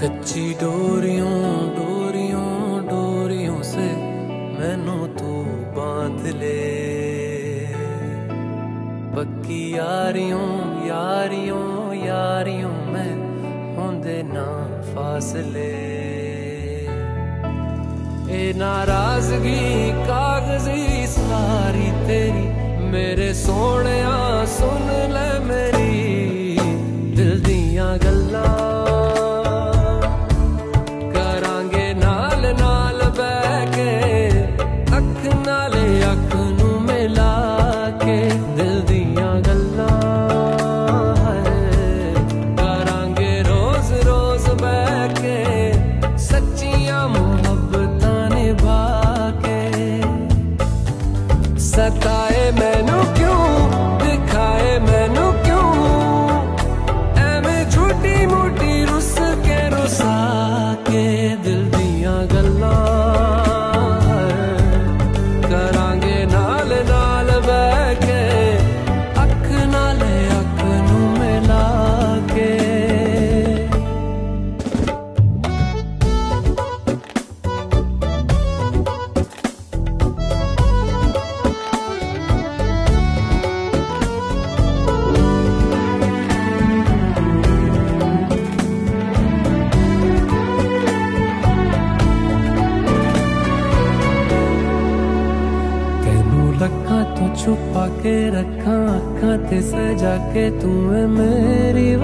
कच्ची डोरियों डोरियों डोरियों से मैनू तू बांध ले। पक्की यारियों यारियों यारियों में होंदे ना फासले। ए नाराजगी कागजी सारी तेरी मेरे सोहणिया सुन ले मेरी दिल दियां गल्लां। सताए मैनू क्यों दिखाए मैनू क्यों एवें झूठी मूठी रुस के रुसा के दिल दियां गल्लां करांगे नाल नाल बह के अख नाल अख नू मिला के। लखां तो छुपा के रखा अखां ते सजा के तू है मेरी